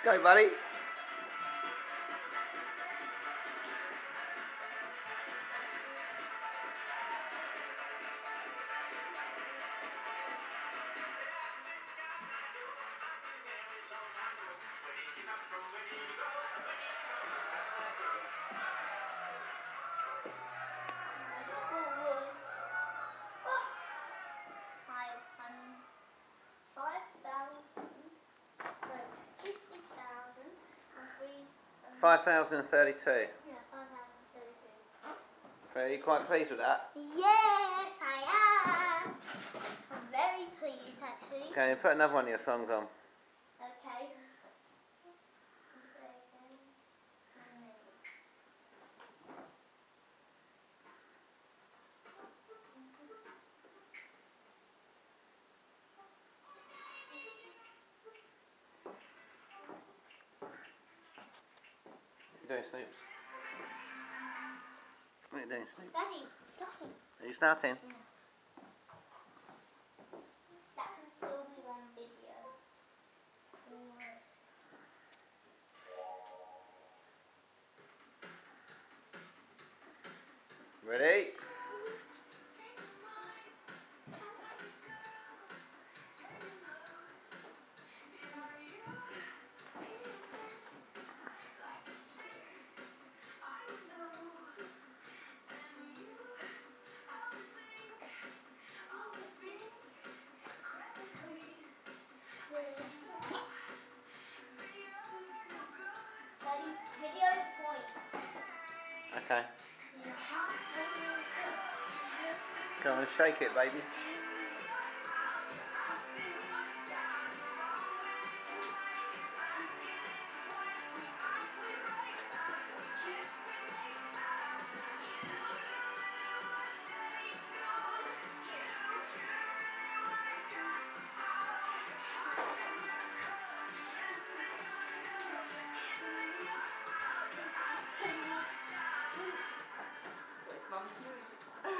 Go, buddy. $5,032. Yeah, 5,032. Are you quite pleased with that? Yes, I am. I'm very pleased, actually. Okay, put another one of your songs on. Okay. What are you doing, Snoops? What are you doing, Snoops? Daddy, starting. Are you starting? Yeah. That can still be on video. Ready? Daddy, video points. Okay. Go on and shake it, baby. Mum's moves.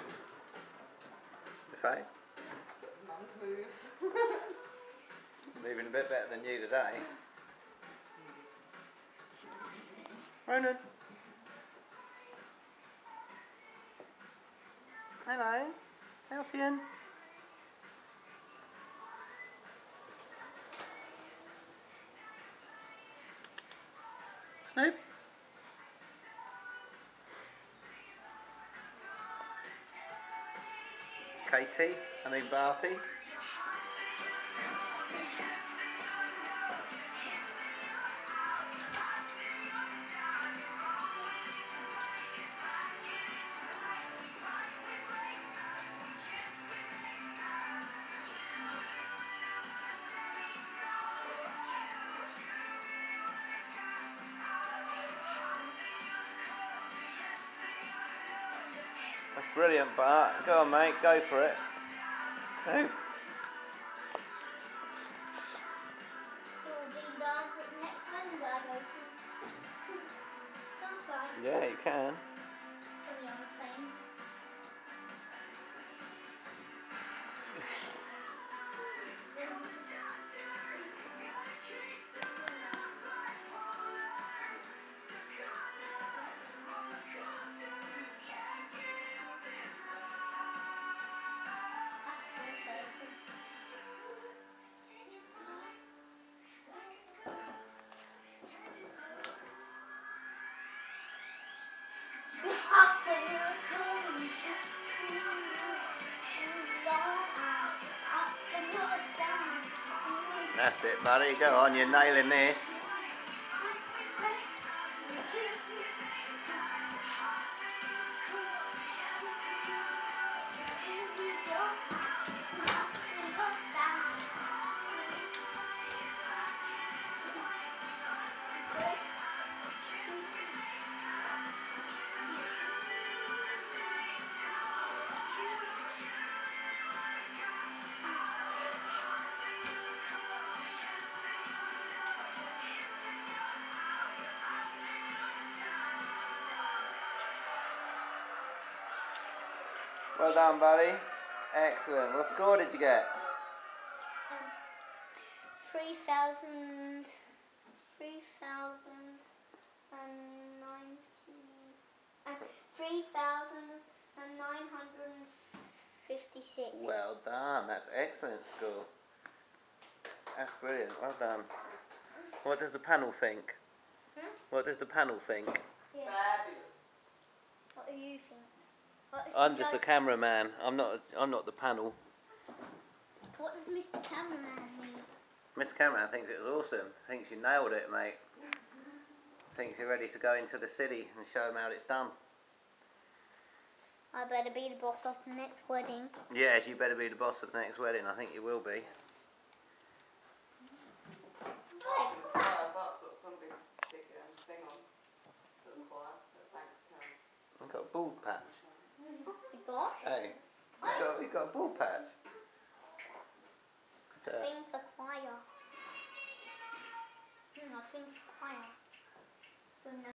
You say? Mum's moves. Moving a bit better than you today. Ronan. Hello. Elton. Snoop. Katie. Barty. That's brilliant, Bart. Go on, mate. Go for it. Snoop. Yeah, you can. That's it, buddy. Go on, you're nailing this. Well done, buddy. Excellent. What score did you get? 3,000. 56. Well done. That's excellent score. That's brilliant. Well done. What does the panel think? What does the panel think? Yeah. Fabulous. What do you think? What does I'm the just a judge- cameraman. I'm not the panel. What does Mr. Cameraman mean? Mr. Cameraman thinks it was awesome. Thinks you nailed it, mate. Thinks you're ready to go into the city and show him how it's done. I better be the boss of the next wedding. Yes, you better be the boss of the next wedding. I think you will be. Bart's got some big thing on for the choir. Thanks to him. I've got a bald patch. Oh my gosh. Hey, he's got a bald patch. So, Thing for choir. I think for choir.